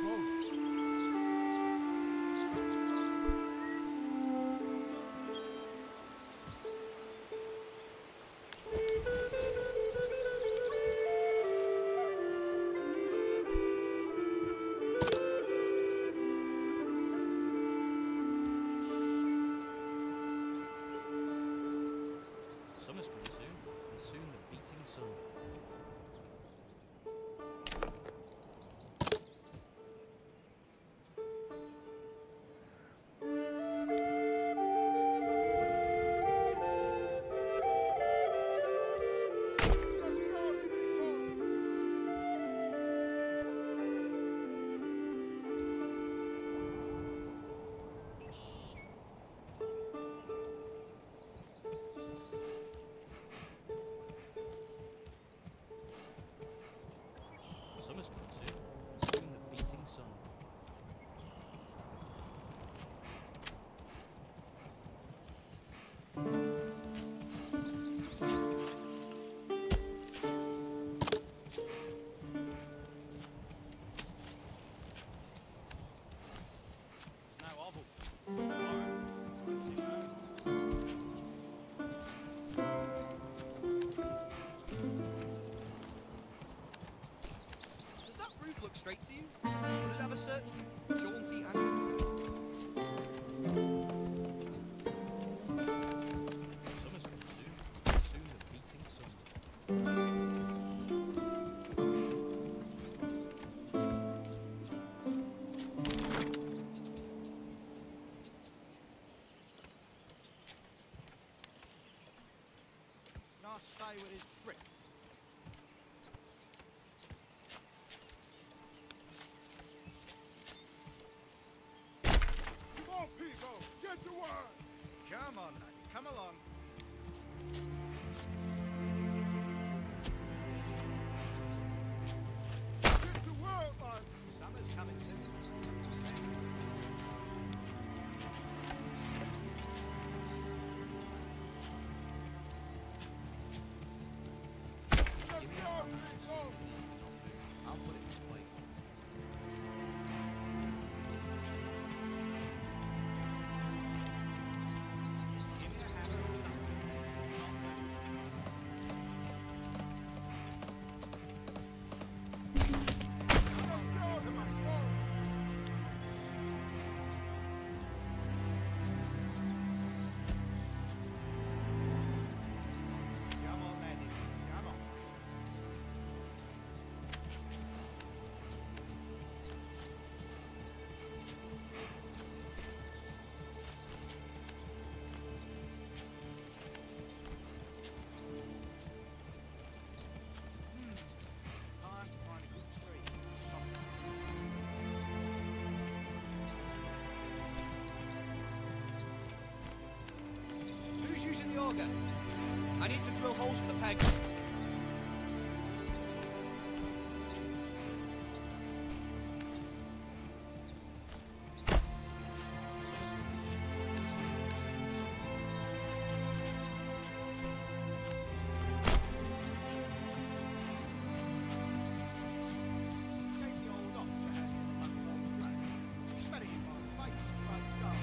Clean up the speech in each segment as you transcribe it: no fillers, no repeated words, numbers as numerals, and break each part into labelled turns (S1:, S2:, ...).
S1: Summer's coming soon, and soon the beating sun. Summer's coming soon, and soon the beating sun. Now, Oval. Does that roof look straight to you? Or does it have a certain jaunty angle? Summer's coming soon, and soon the beating sun. Nice stay with his brick.
S2: Come on, people, get to work!
S3: Come on, then. Come along.
S2: Get to work, man!
S3: Summer's coming soon.
S2: Let's go, people!
S3: I'll put it in place. Give me a hammer or something.
S2: Let's go, people!
S3: Come on, then. Come on. Time to find a good tree. Who's using the auger? I need to drill holes for the pegs. Take the old ox ahead of the back of the flag. Steady in my face, like dark.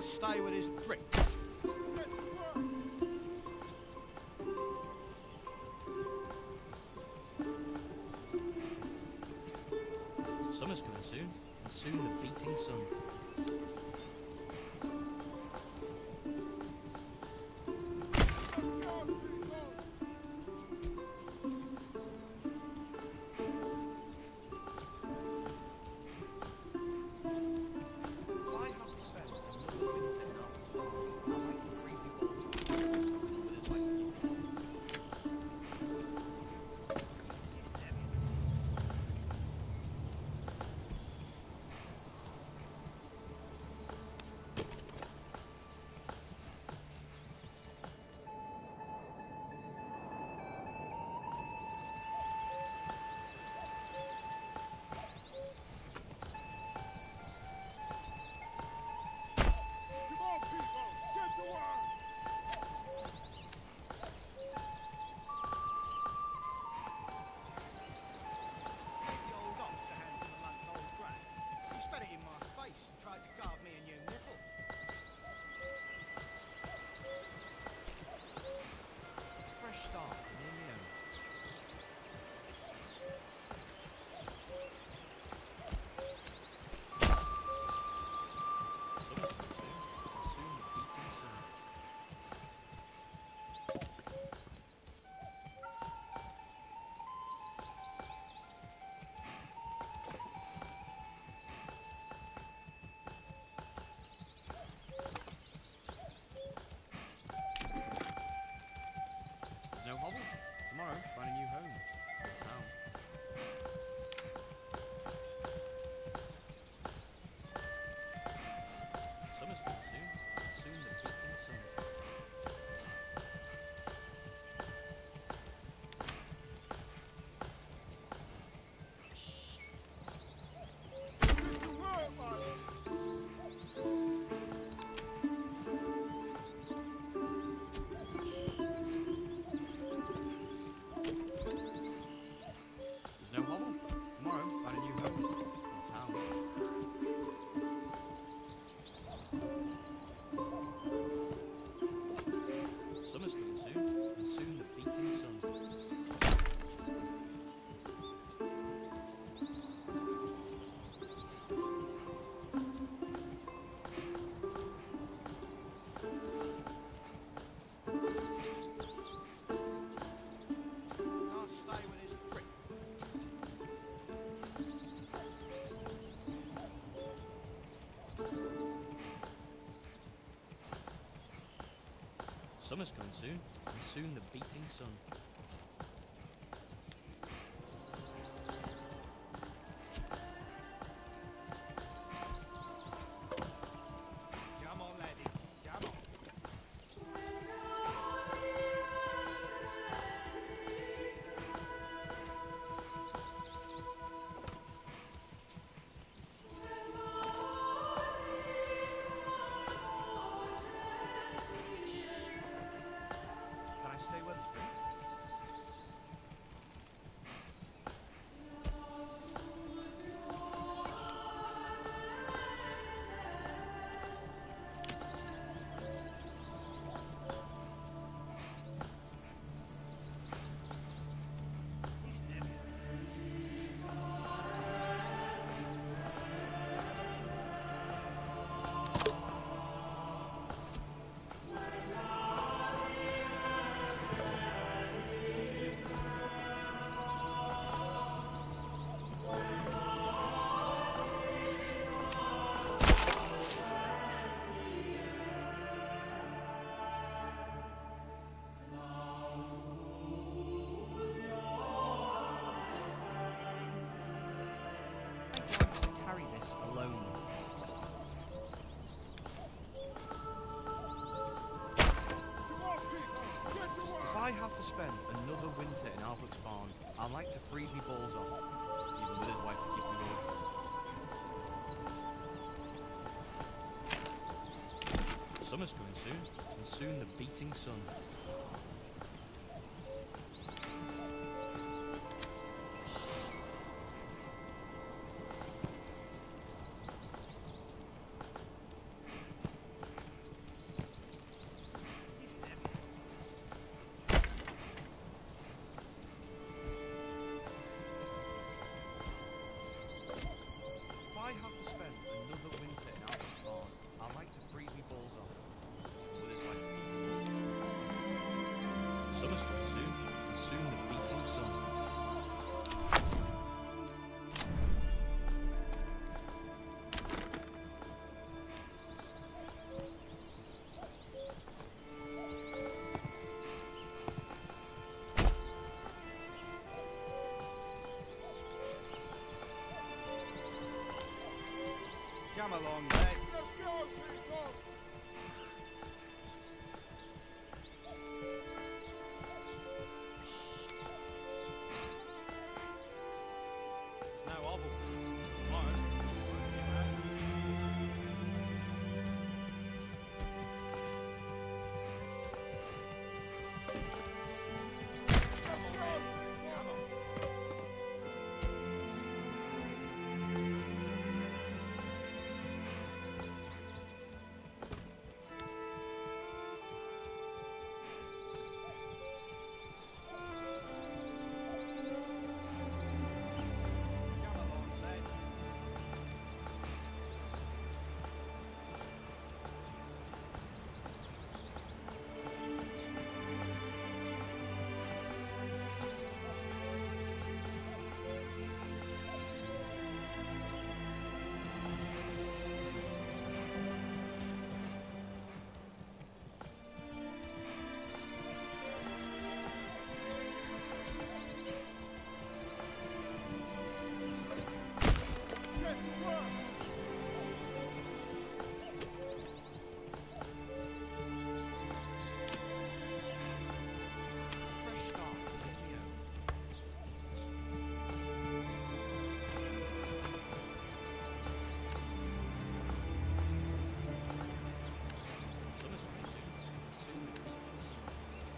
S3: Can't stay with his prick.
S2: Let's get to work.
S1: Summer's coming soon, and soon the beating sun.
S2: Let's go, people.
S3: I have to spend another winter in our farm. I like to free people up. But it's like
S2: Come on, people. Get to work.
S3: the old ox a hand from a month old drag. He spat it in my face and tried to carve me a new nipple. Fresh start, near me own.
S1: Summer's coming soon, and soon the beating sun. There's no hobble. Tomorrow, find a new home. In town. Summer's coming soon, and soon the beating sun.
S2: Get to work, man.
S1: There's no hobble. Tomorrow, find a new home. In town. Summer's coming soon, and soon the beating sun.
S3: Can't stay with his prick.
S1: Summer's coming soon, and soon the beating sun.
S3: Come on, laddie. Come on. Can I stay with us, please?
S1: Carry this alone.
S2: Come on, people. Get to work.
S1: If I have to spend another winter in Albert's barn, I'd like to freeze me balls off, even with his wife to keep me warm. Summer's coming soon, and soon the beating sun. Come along, lad.
S2: Let's go, people!
S1: No hobble. Tomorrow.
S2: Let's go, people!
S1: Come along, lad.
S2: Get to work!
S1: Fresh start. Here. Summer's coming soon. Soon, it's summer.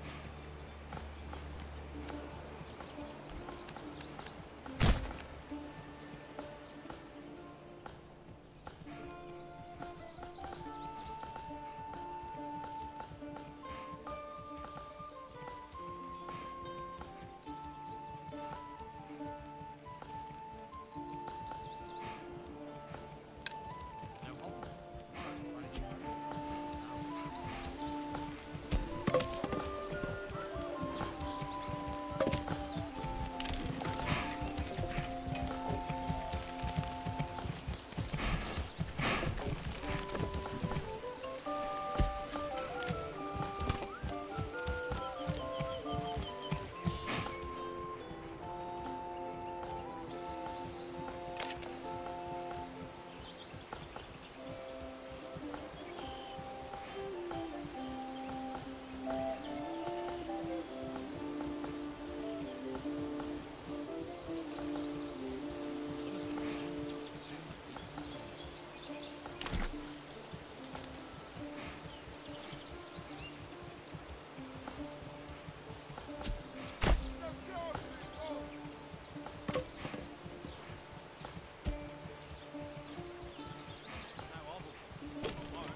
S1: No hobble. Tomorrow, Summer's coming soon. Soon, it's summer.
S2: Let's go, people!
S1: No hobble. Tomorrow.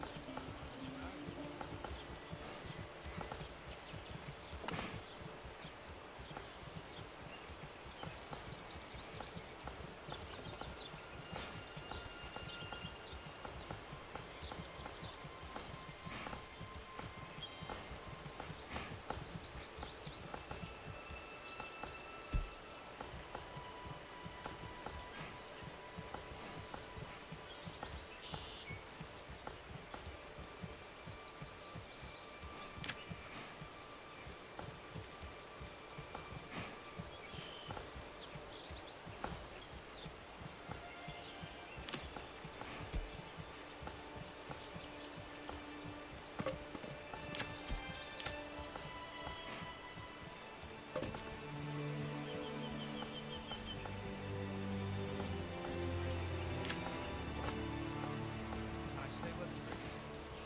S1: Can I stay with the street?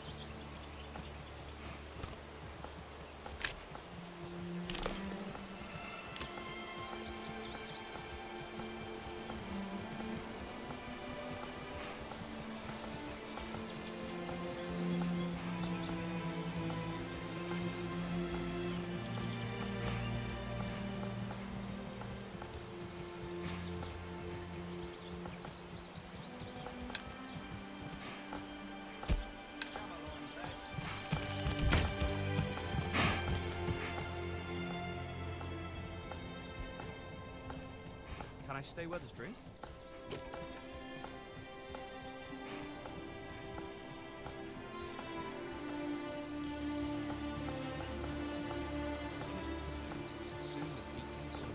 S1: Come along, lad. Can I stay with us, drink? Soon, it's in summer.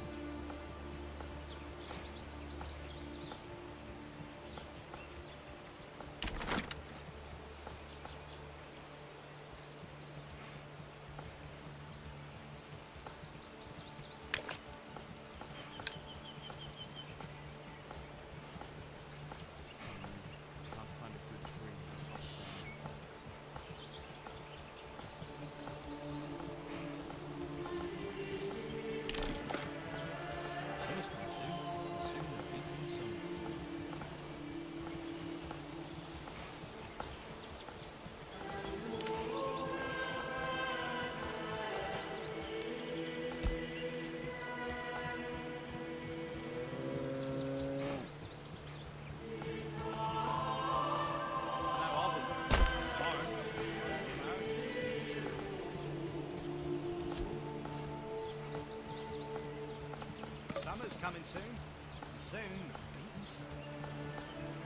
S3: Summer's coming soon. And soon, the beaten sun.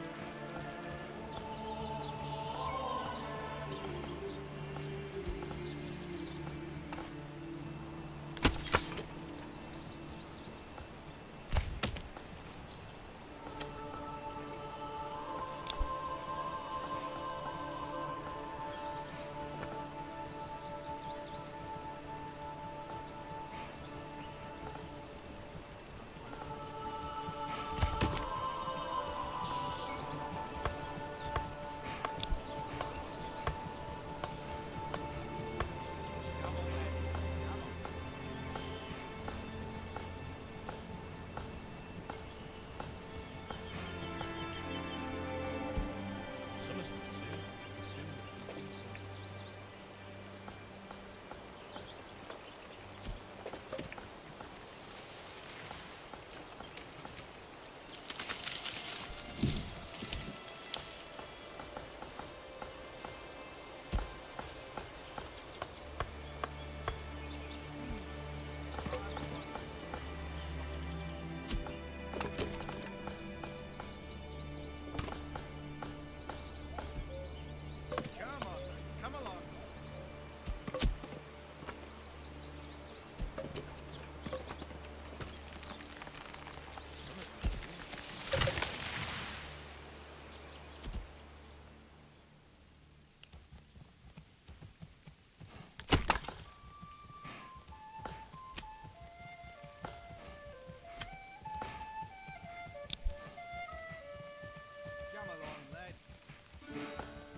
S3: Come on, lad. Come on. Summer's coming soon. And soon, the beaten sun. Come on, lad. Come along. Summer's coming soon. Come along, lad.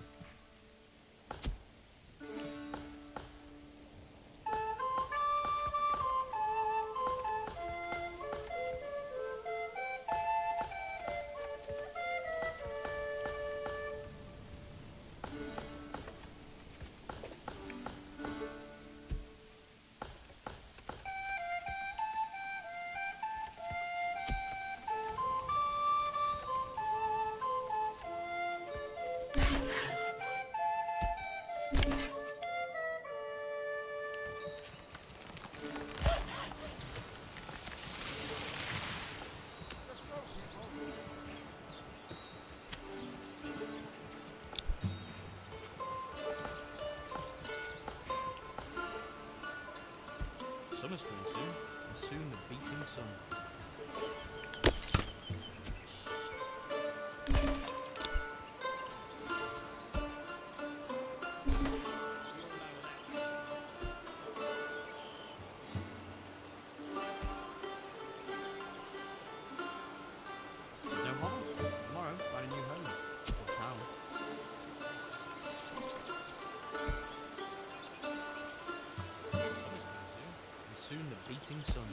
S3: Let's go, people. Summer's coming soon, and soon the beating sun. There's no harm. Tomorrow, find a new home. Or town. Summer's coming soon, and soon the beating sun.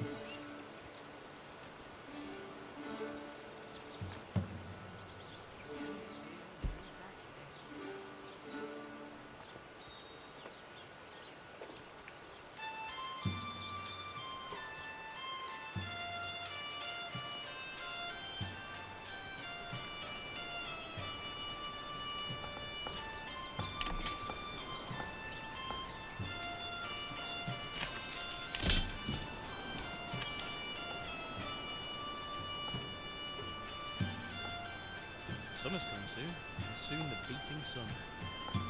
S3: Summer's coming soon, and soon the beating sun.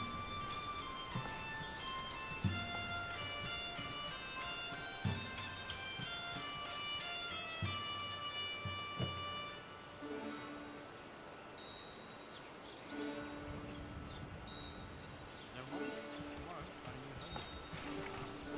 S3: No harm. Tomorrow, find a new home.